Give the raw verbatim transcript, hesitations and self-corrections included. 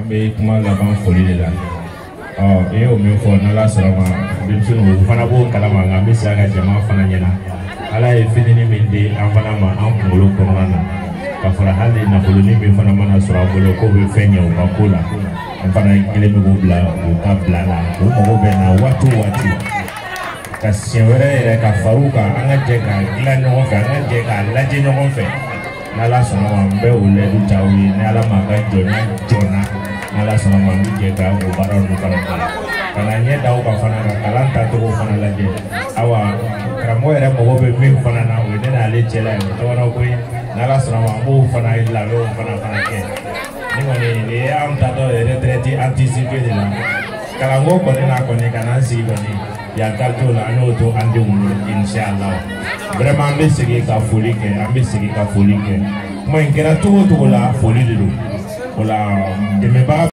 be kuma laban foli de la oh e o min fɔ n'ala sɔrɔ ma denmisɛnninw o fana b'o kalama nka n bɛ se ka jama fana ɲɛna ala ye fitini min di an fana ma an kunkolo kɔnɔna na ka fara hali nafoloni min fana mana sɔrɔ a bolo k'o bɛ fɛn ɲɛ u ka ko la an fana kelen bɛ k'o bila u ka bila la o mago bɛ na waati o waati ka siɲɛ wɛrɛ yɛrɛ ka fara u kan an ka jɛ ka dilan ɲɔgɔn fɛ an ka jɛ k'a lajɛ ɲɔgɔn fɛ n'ala sɔnna ma n bɛ o lɛdu ta u ye ni ala ma ka jɔnya jɔnna n'ala sɔnna ma n bɛ jɛ ka o baara ninnu fana kɛ ka na ɲɛ da o kan fana ka kalan tacogo fana lajɛ awa karamɔgɔ yɛrɛ mago bɛ min fana na o ye ne n'ale cɛla ye tɔgɔdɔ ko ye n'ala sɔnna ma an b'o fana labɛnw fana fana kɛ ni kɔni nin ye an tatɔ retraite anticipée de la kalanko kɔni na kɔni ka n'an sigi kɔni yankari t'o la an y'o to an denw bolo inshallah vraiment an bɛ segin ka foli kɛ an bɛ segin ka foli kɛ kuma in kɛra cogo o cogo la foli de don o la dɛmɛbaga